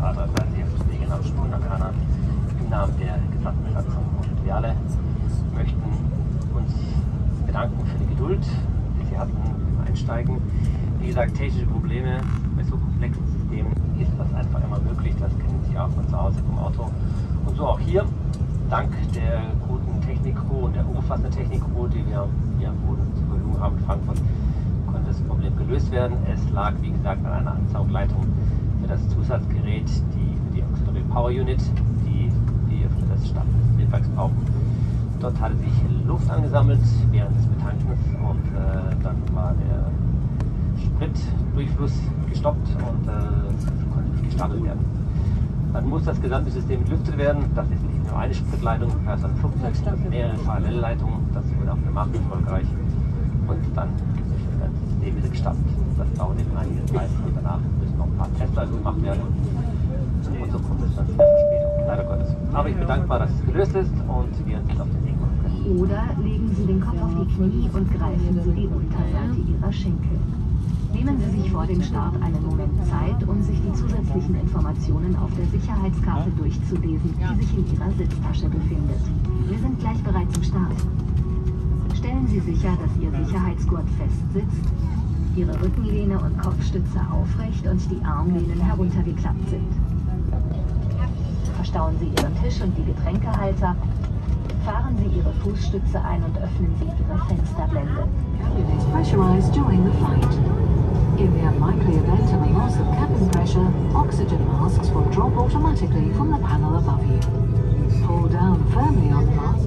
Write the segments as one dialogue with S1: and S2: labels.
S1: A330 Wege nach Punta im Namen der gesamten Besatzung. Und wir alle möchten uns bedanken für die Geduld, die Sie hatten beim Einsteigen. Wie gesagt, technische Probleme bei so komplexen Systemen ist das einfach immer möglich. Das kennen Sie auch von zu Hause vom Auto. Und so auch hier. Dank der guten Technik-Crew und der umfassenden Technik-Crew, die wir hier am Boden zur Verfügung haben in Frankfurt, konnte das Problem gelöst werden. Es lag, wie gesagt, an einer Ansaugleitung für das Zusatzgerät, für die Auxiliary Power Unit, die wir für das Starten des Triebwerks brauchen. Dort hatte sich Luft angesammelt während des Betankens und dann war der Spritdurchfluss gestoppt und konnte nicht gestartet werden. Dann muss das gesamte System entlüftet werden. Das ist nicht nur eine Spritleitung, das ist ein Flugzeug, das sind mehrere Parallelleitungen. Das wurde auch gemacht, erfolgreich. Und dann ist das ganze System wieder gestartet. Das dauert eben einige Zeit und danach müssen noch ein paar Testläufe gemacht werden. Und so kommt es dann zu der Verspätung, leider Gottes. Aber ich bin dankbar, dass es gelöst ist und wir uns jetzt auf den Weg machen können.
S2: Oder legen Sie den Kopf auf die Knie und greifen Sie die Unterseite Ihrer Schenkel. Nehmen Sie sich vor dem Start einen Moment Zeit, um sich die zusätzlichen Informationen auf der Sicherheitskarte durchzulesen, die sich in Ihrer Sitztasche befindet. Wir sind gleich bereit zum Start. Stellen Sie sicher, dass Ihr Sicherheitsgurt fest sitzt, Ihre Rückenlehne und Kopfstütze aufrecht und die Armlehnen heruntergeklappt sind. Verstauen Sie Ihren Tisch und die Getränkehalter. Fahren Sie Ihre Fußstütze ein und öffnen Sie Ihre Fensterblende.
S3: Cabin is pressurized during the flight. In the unlikely event of a loss of cabin pressure, oxygen masks will drop automatically from the panel above you. Pull down firmly on the mask.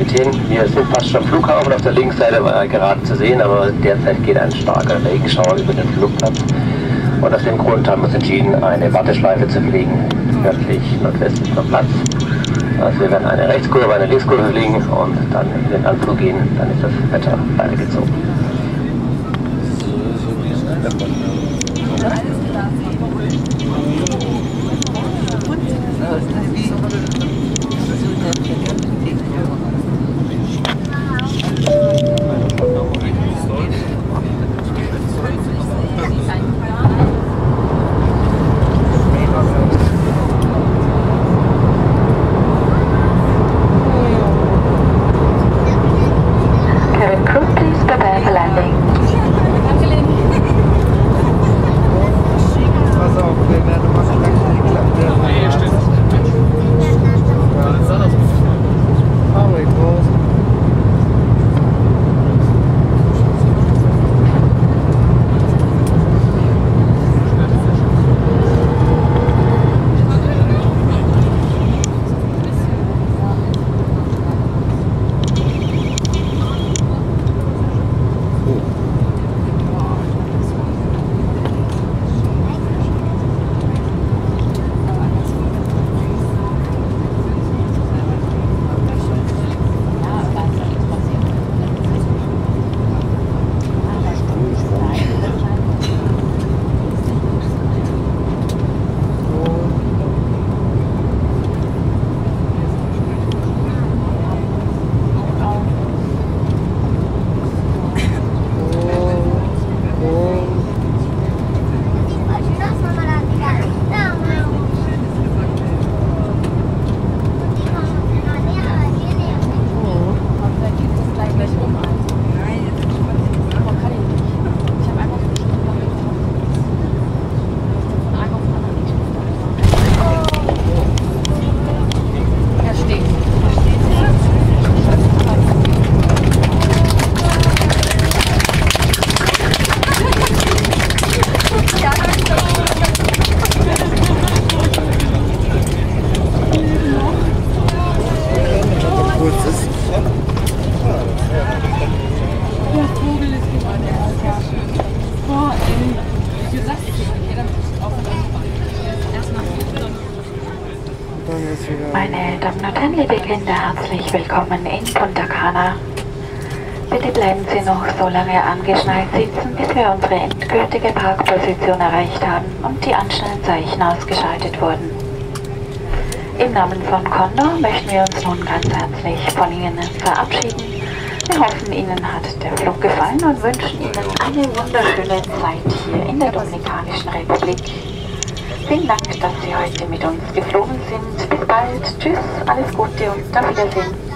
S1: Kapitän. Wir sind fast schon am Flughafen. Auf der linken Seite war er gerade zu sehen, aber derzeit geht ein starker Regenschauer über den Flugplatz. Und aus dem Grund haben wir uns entschieden, eine Warteschleife zu fliegen, nördlich, nordwestlich vom Platz. Also wir werden eine Rechtskurve, eine Linkskurve fliegen und dann in den Anflug gehen. Dann ist das Wetter weitergezogen.
S2: Cabin crew, please prepare for landing.
S4: Pass auf, wir werden mal so langsam die Klappe. Nee, stimmt. Power groß.
S2: Meine Damen und Herren, liebe Kinder, herzlich willkommen in Punta Cana. Bitte bleiben Sie noch so lange angeschnallt sitzen, bis wir unsere endgültige Parkposition erreicht haben und die Anschnallzeichen ausgeschaltet wurden. Im Namen von Condor möchten wir uns nun ganz herzlich von Ihnen verabschieden. Wir hoffen, Ihnen hat der Flug gefallen und wünschen Ihnen eine wunderschöne Zeit hier in der Dominikanischen Republik. Vielen Dank, dass Sie heute mit uns geflogen sind. Bis bald. Tschüss, alles Gute und auf Wiedersehen.